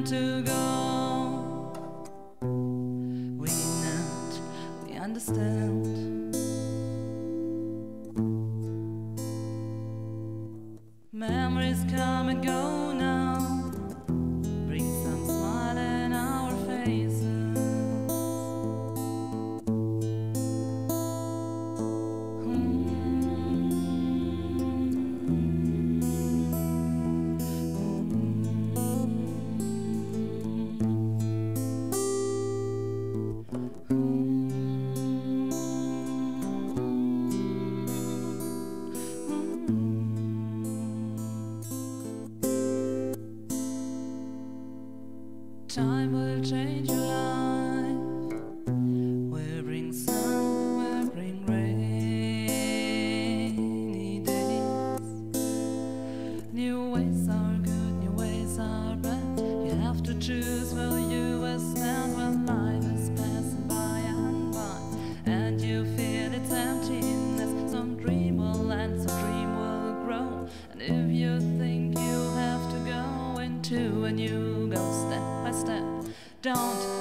to go. We not, we understand. Memories come and go now, bring some smile in our faces. Time will change your life, will bring sun, will bring rainy days. New ways are good, new ways are bad. You have to choose where you will stand when life is passing by and by, and you feel its emptiness. Some dream will end, some dream will grow, and if you think you have to go into a new go step by step, don't